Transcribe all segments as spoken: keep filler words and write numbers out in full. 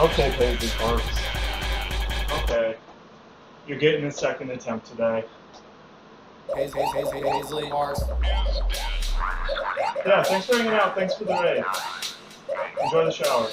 Okay, Paisley Parks. Okay. You're getting a second attempt today. Paisley, Paisley, Paisley Parks. Yeah, thanks for hanging out. Thanks for the raid. Enjoy the shower.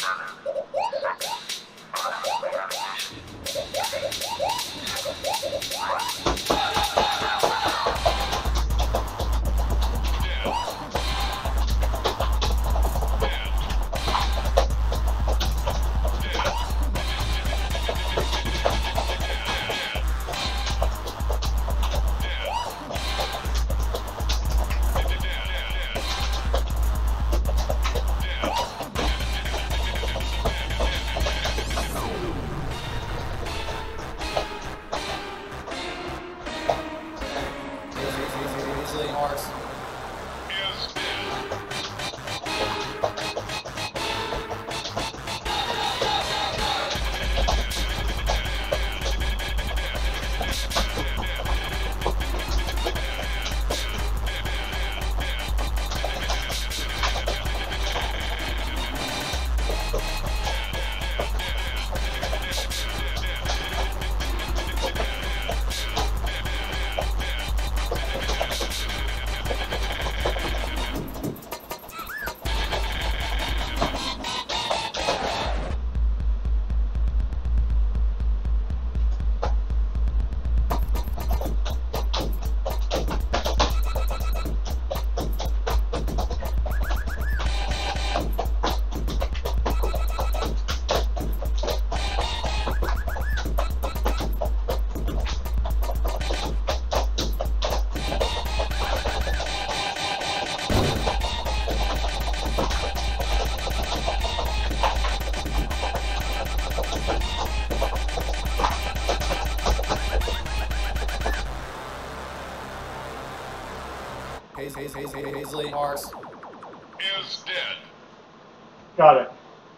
Paisley, Paisley Parks is dead. Got it.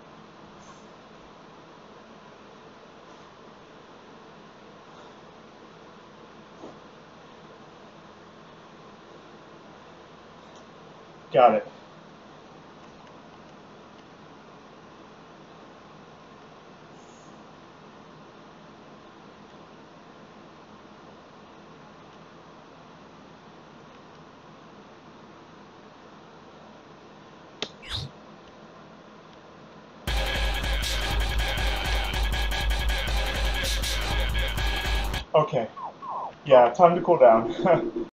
Got it. Okay. Yeah, time to cool down.